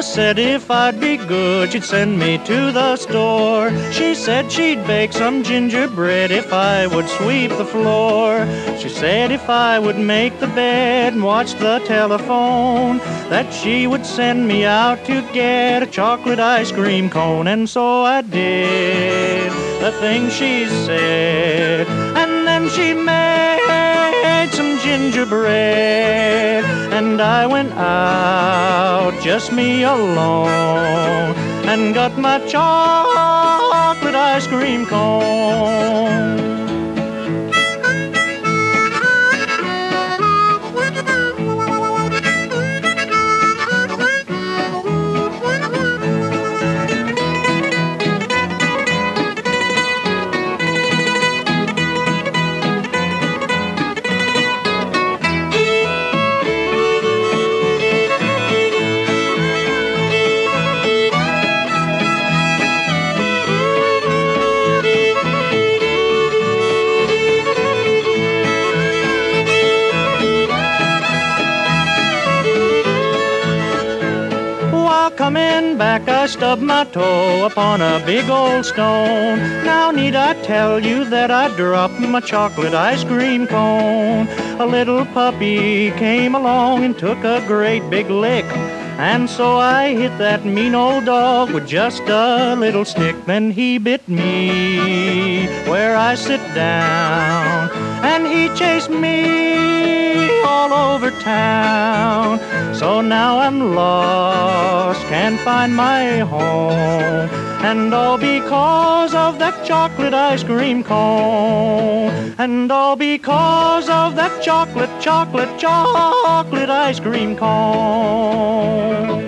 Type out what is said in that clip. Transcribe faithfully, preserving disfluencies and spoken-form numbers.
said if I'd be good, she'd send me to the store. She said she'd bake some gingerbread if I would sweep the floor. She said if I would make the bed and watch the telephone, that she would send me out to get a chocolate ice cream cone. And so I did the thing she said, and then she made some gingerbread, and I went out, just me alone, and got my chocolate ice cream cone. Coming back, I stubbed my toe upon a big old stone. Now need I tell you that I dropped my chocolate ice cream cone? A little puppy came along and took a great big lick, and so I hit that mean old dog with just a little stick. Then he bit me where I sit down, and he chased me all over town. So now I'm lost, can't find my home, and all because of that chocolate ice cream cone. And all because of that chocolate, chocolate, chocolate ice cream cone.